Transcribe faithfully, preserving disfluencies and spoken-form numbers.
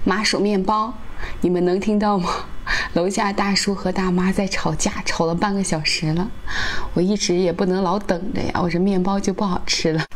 麻薯面包，你们能听到吗？楼下大叔和大妈在吵架，吵了半个小时了。我一直也不能老等着呀，我这面包就不好吃了。